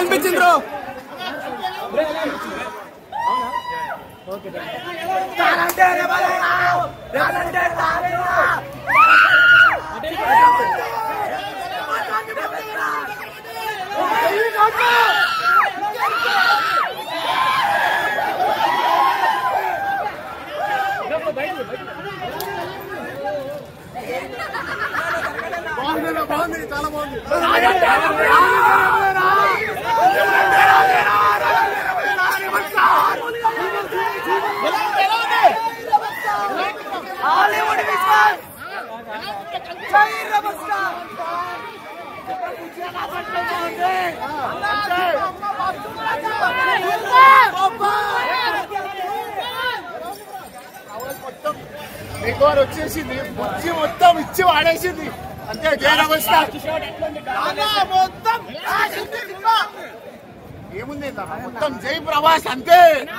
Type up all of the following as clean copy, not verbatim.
అనిపించింది బ్రో? బాగుంది, చాలా బాగుంది. రికార్డ్ వచ్చేసింది, బుజ్జి మొత్తం ఇచ్చి వాడేసింది అంతే. ఏముంది మొత్తం జై ప్రభాస్ అంతే.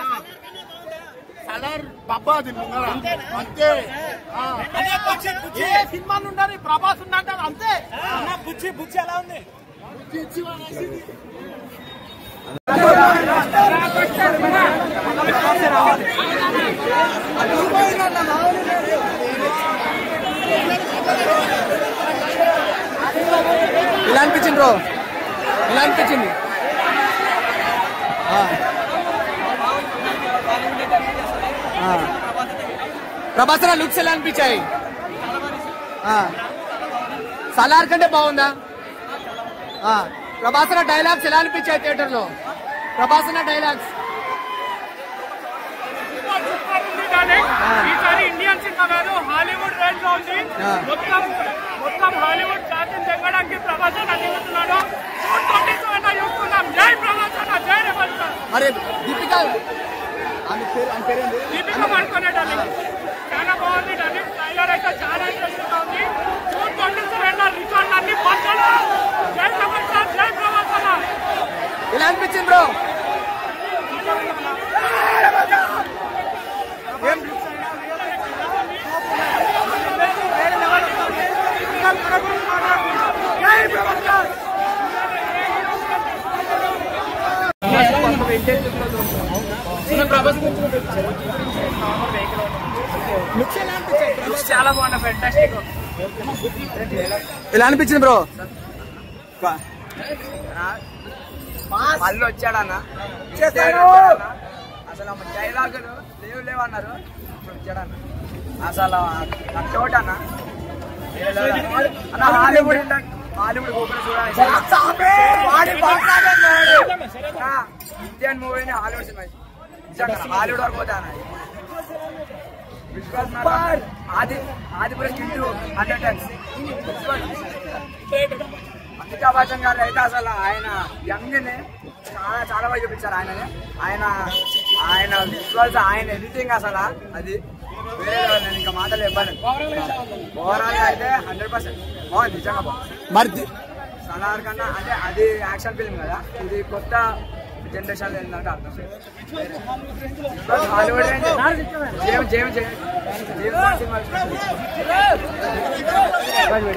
సలార్ బాబా అంతే. సినిమాలు ఉండాలి, ప్రభాస్ ఉన్నట్టు అంతే. బుజ్జి బుజ్జి ఎలా ఉంది? బుజ్జి ఇచ్చి వాడేసింది. ఇలా అనిపించింది బ్రో, ఇలా అనిపించింది. ప్రభాస్ లుక్స్ ఎలా అనిపించాయి? సలార్ కంటే బాగుందా? ప్రభాస్ డైలాగ్స్ ఎలా అనిపించాయి థియేటర్ లో? ప్రభాస్ డైలాగ్స్ ఈసారి ఇండియన్ సినిమా కాదు, హాలీవుడ్ రేంజ్ లో ఉంది. మొత్తం హాలీవుడ్ ఛార్జీని తెగడానికి ప్రభాస్ అందిస్తున్నాడు. చూస్తున్నాం. జై ప్రభాస్ అన్న, జై రెబల్. అరే దీపిక పడుకునేటాలి. చాలా బాగుంది. డన్నింగ్ ట్రైలర్ అయితే చాలా ఇంట్రెస్టింగ్ గా ఉంది. జూన్ 27 రికార్డ్ అన్ని పక్కన. జై ప్రభాస్, జై ప్రభాస్ అన్న. ఎలా అనిపించింది బ్రో? చాలా బాగుంది, ఫెంటాస్టిక్. ఎలా అనిపించింది బ్రో? మళ్ళీ వచ్చాడన్న, అసలు డైలాగులు లేవన్నారు, ఇప్పుడు వచ్చాడన్న. అసలు నోట్ అన్న హాలీవుడ్ ఇండియన్ మూవీని హాలీవుడ్ సినిమా హాలీవుడ్ వరకు పోతా అన్న. ఆదిపురం కింటూ 100 times. అమితాబ్ బచ్చన్ గారు అయితే అసలు ఆయన యంగ్ని చాలా బాగా చూపించారు. ఆయన విజువల్స్, ఆయన ఎడిటింగ్ అసలు అది వేరే లెవెల్. నేను ఇంకా మాటలు ఇవ్వను. ఓవరాల్ గా అయితే 100% బాగుంది, నిజంగా బాగుంది. మరి సలార్ కన్నా అంటే అది యాక్షన్ ఫిల్మ్ కదా, ఇది కొత్త జనరేషన్ ఏంటంటే అర్థం. హాలీవుడ్